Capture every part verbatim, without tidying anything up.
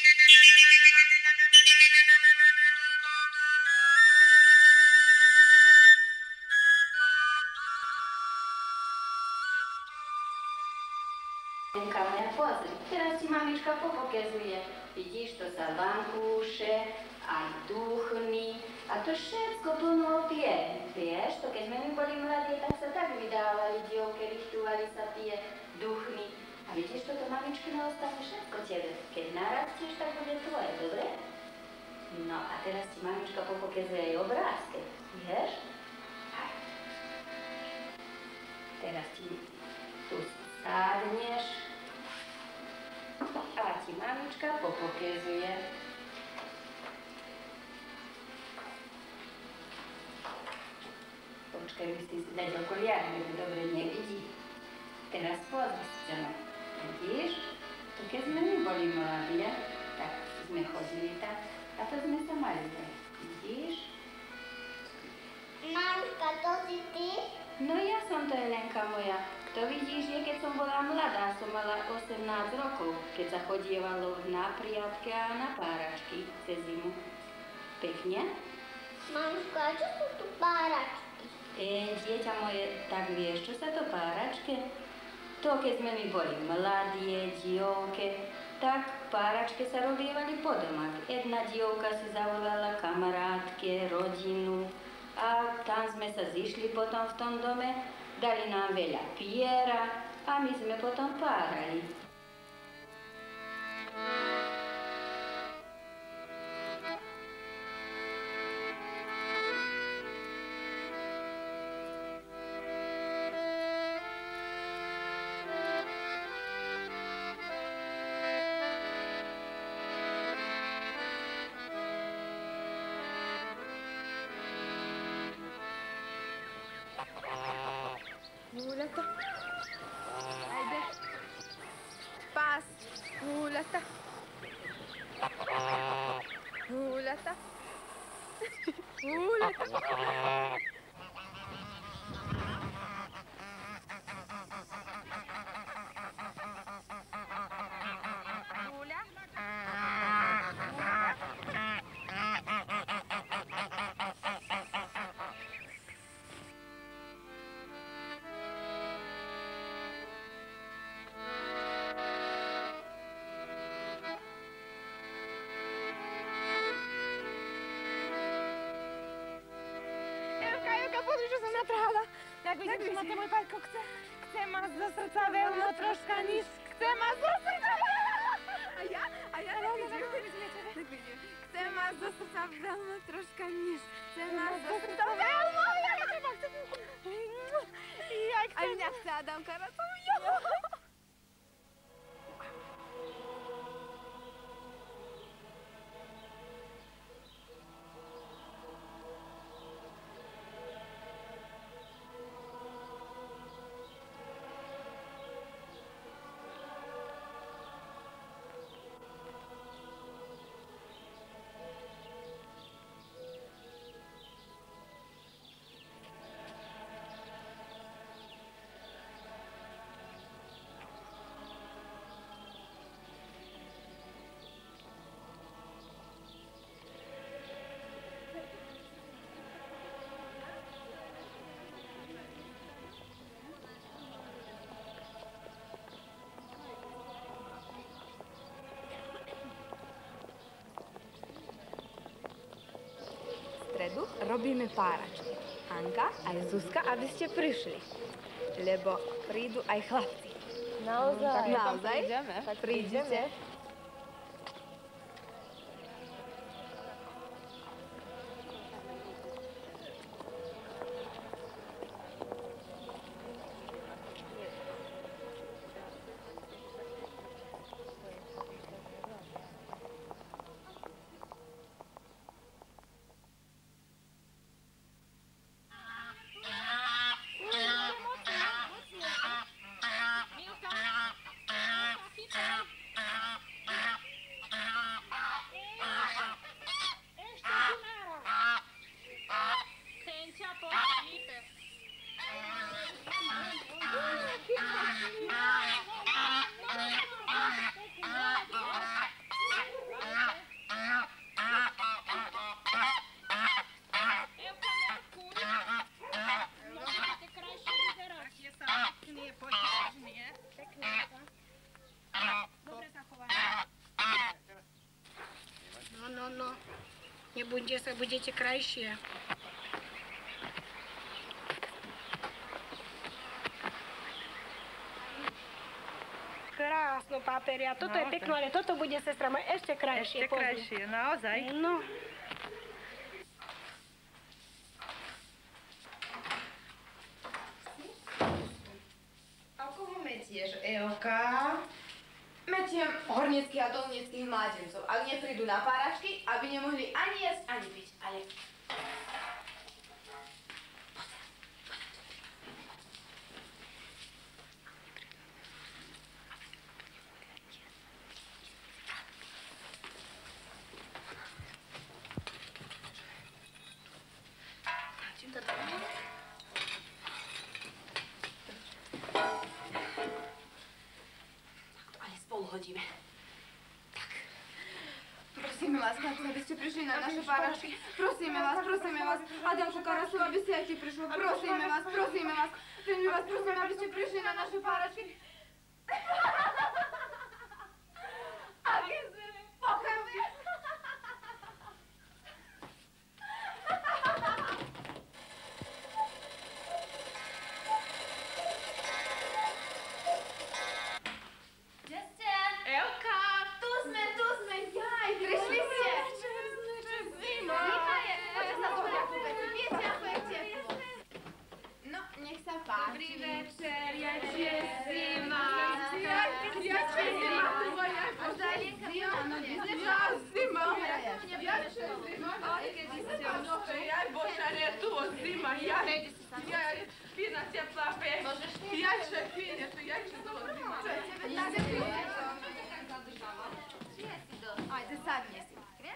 Lenka moja, pozri, teraz ti mamička popokazuje. Vidíš, to sa vankúše, aj duchny, a to všetko plno pije. Vieš, to keď sme my boli mladí, tak sa tak vydávali dievke, richtúvali sa tie duchny. A vidíš, toto mamičkino ostane všetko tebe. Keď narastieš, tak bude tvoje, dobre? No a teraz ti mamička popokazuje aj obrázky, vieš? Aj. Teraz ti tu sádneš. A ti mamička popokezuje. Počkaj, by si dať okuliare, lebo dobre nevidí. Teraz pozri sa, no. Vidíš? To keď sme my boli mladí, tak sme chodili tak, a to sme sa mali tak. Vidíš? Mamka, to si ty? No ja som to, Jelenka moja. To vidíš, že keď som bola mladá, som mala osemnásť rokov, keď sa chodievalo na priatke a na páračky cez zimu. Pekne? Mamka, a čo sú tu páračky? E, dieťa moje, tak vieš, čo sa to páračke? To, keď sme my boli mladie, dievke, tak páračke sa robievali po domách. Jedna dievka si zavolala kamarátke, rodinu a tam sme sa zišli potom v tom dome. Dali nám veľa piera a my sme potom párali. Huulata. Haide. Pas. Huulata. Huulata. Huulata. Pozri, čo som natrhala. Jak vidím, čo ma ten môj pajko chce. Chce ma zo srdca veľmi troška niž. Chce ma zo srdca A ja? A ja nevidím. Nevidím. Chce ma zo srdca veľmi troška niž. Chce ma zo srdca veľmi. Ja chcem, ja chcem. Ja chcem. Aj mňa chce Adamka na tom. stredu robíme páračky. Hanka aj Zuzka, aby ste prišli. Lebo prídu aj chlapci. Naozaj? Tak naozaj? Prídeme. Tak prídete. Nebudete sa, budete krajšie. Krásno, páperia. Toto je pekné, ale toto bude, sestra moja, ešte krajšie. Ešte krajšie, naozaj. No. A koho metieš, Elka? Metiem hornických a dolnieckých mládencov. Ak neprídu na páračky, aby nemohli ani jesť, ani piť. Ale... Hodíme. Tak. Prosíme vás, chlapci, aby ste prišli na naše páračky. Prosíme vás, prosíme vás. Adamko Karasu, aby ste aj ty prišli. Prosíme vás, prosíme vás. Veľmi vás prosíme, aby ste prišli na naše páračky. Aký sme pochopili. Dobrý večer, Jačie zima. Jačie zima tvoja. Áno, ja zima. Jačie zima. Odkedy ste už tu? Ja božare tu zima. Ja, ja, fina teplá pech. Jačie, fina, tu jačie tu zima. Ajde, sadni si.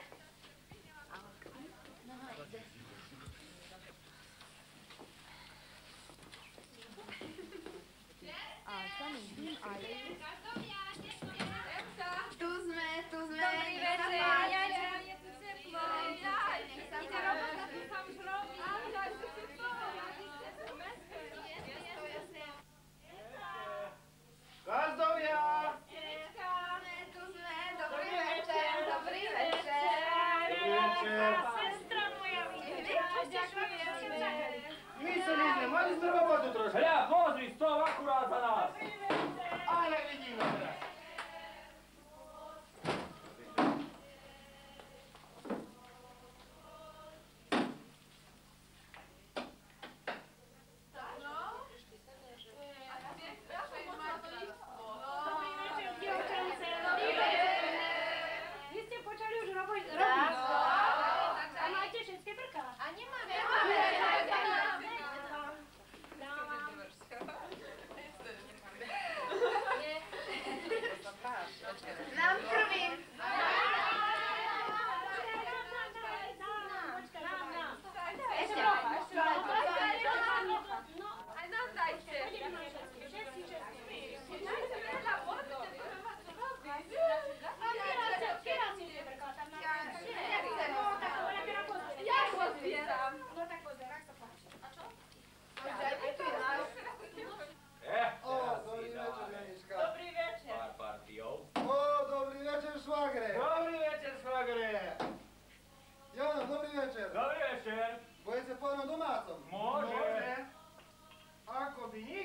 Tu sme, tu sme. Dobrý večer, Jačie, je tu teplo. Ide robota, tu sa už robí. Áno, je tu teplo. Gazdovia! Tu sme, dobrý večer, dobrý večer. Dobrý večer. Sestra moja, ďakujeme. My sa vidíme, mali sme robotu trošku. Hľa, pozri, stov akurát za nás. Ale vidíme teraz. Vy ste počali už robiť? A máte všetky prká? A nemáme. Nám prvým. Ešte trocha, ešte trocha. Aj nám dajte. Ja ho zbieram. No tak pozor, ak sa páči. A čo? Eh, O, dobrý večer, Janička. Dobrý večer. Pár partiou. O, dobrý večer, švagre. Dobrý večer, švagre. Jano, dobrý večer. Dobrý večer. Pojete po jednom domácom? Môže. Ako by ni?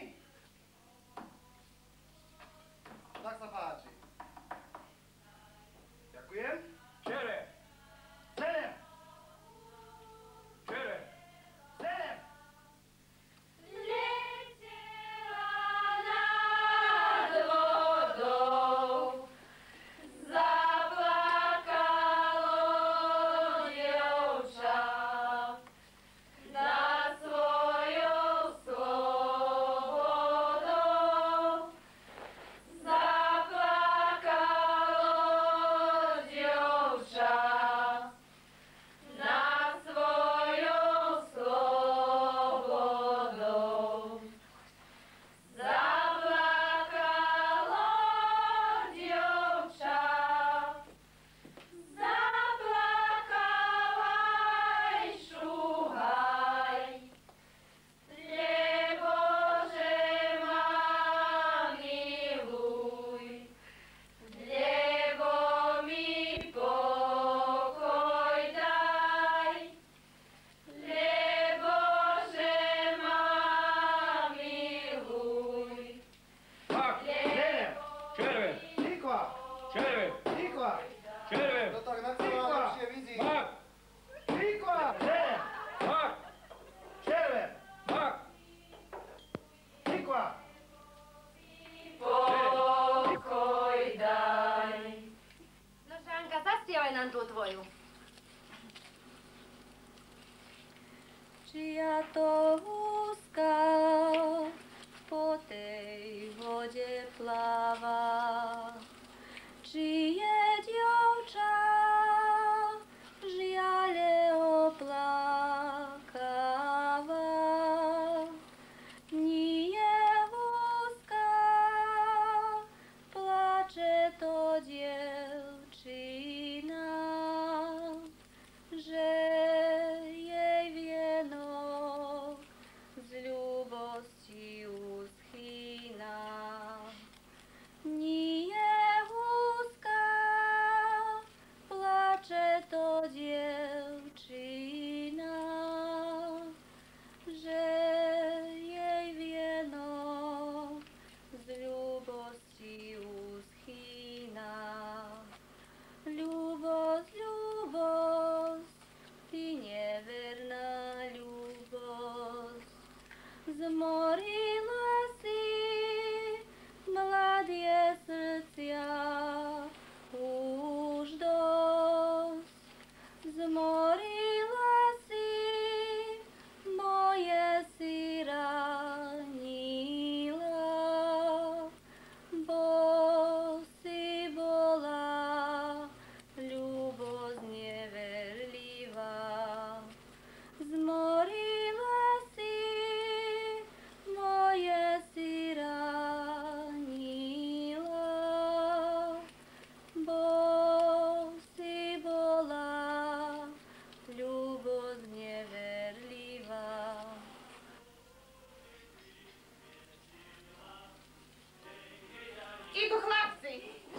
Tak sa páči. Ďakujem. Čere. Sedem. Čere. Sedem. Zaplakalo dievča na svoj Tikva! Červen! No tak na čo vám lepšie vidí? Mak! Tikva! Zelen! Mak! Červen! Mak! Tikva! Pokoj daj. No Žanka, zaspievaj nám tú tvoju. Čia to úzka po tej vode pláva, čije dievča žiale oplakáva. Nie úzka plače to dievčina, že jej vienok z ľubosti uschýna. Nie úzka plače to dievčina, že jej vienok z ľubosti uschýna. Ľubosť, ľubosť, ty neverná ľubosť, zmorila si mladé srdcia už dosť. Zmorila si moje si ranila, bo si bola ľubosť neverlivá. Zmorila si moje si ranila, bo si bola ľubosť neverlivá. Idú chlapci.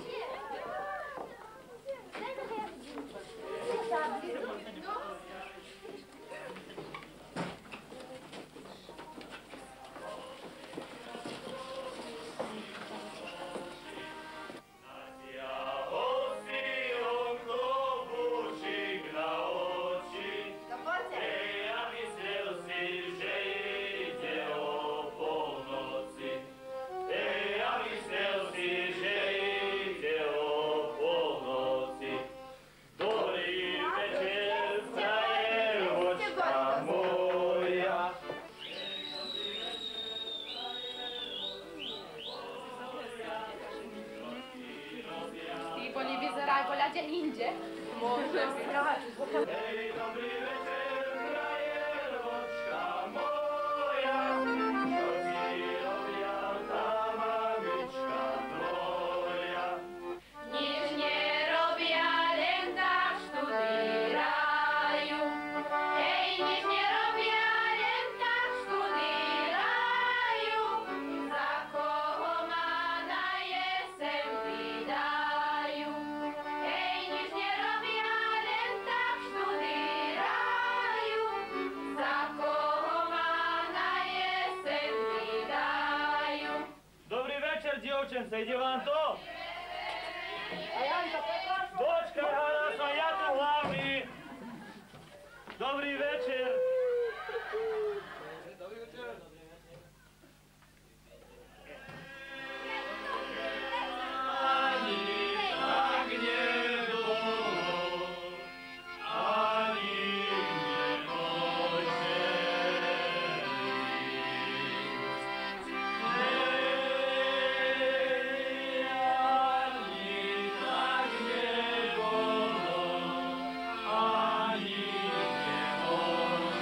Oni vyzerajú voľade inde. Môže byť. Hej, dobrý večer, frajeročka moja, čo ti robia tá mamička tvoja? Nič nerobia, len tak študírajú. Hej, nič nerobia, len tak študírajú. Za koho ma na jeseň vydajú. Hej, nič nerobia, len tak študírajú. Za koho ma na jeseň vydajú. Dobrý večer, dievčence, ide vám to? Počkaj, hada som ja tu hlavný. Dobrý večer. Dobrý večer. Ani tak nebolo, ani nemôže ísť. Hej, ani tak nebolo, ani nemôže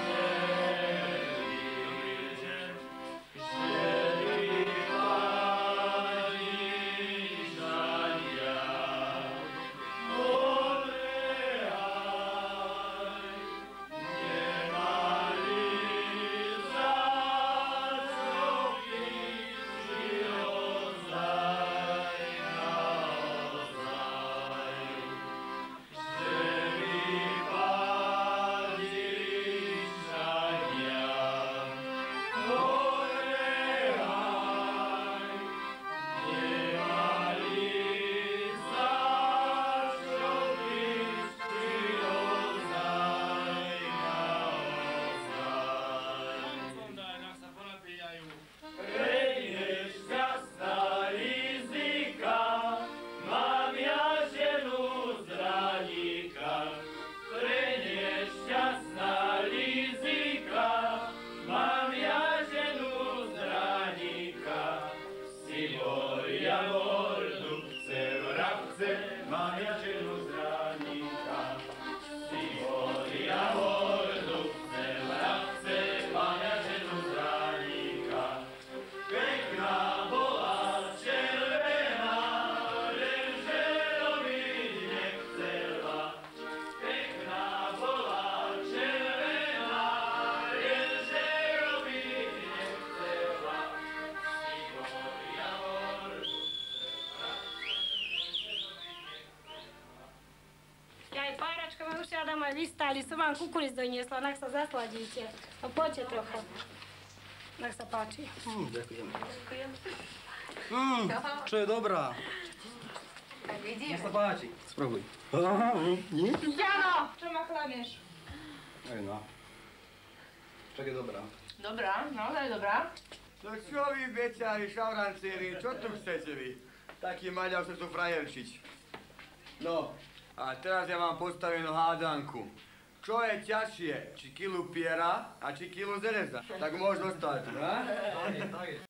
aj páračka, ma už Adam aj vystáli, som vám kukuric doniesla, nech sa zasladíte. No poďte trochu. Nech sa páči. Mm, ďakujem. Mm, čo je dobrá. Tak vidíš. Nech sa páči. Spróbuj. Jano, čo ma klamieš? Aj no. Čo je dobrá. Dobrá, naozaj dobrá. No čo vy, beťari, šavrancieri, čo tu chcete vy? Taký maďar sa tu frajerčiť. No, a teraz ja mám postavenú hádanku. Čo je ťažšie, či kilu piera a či kilu zeleza? Tak môžeš dostať, ne?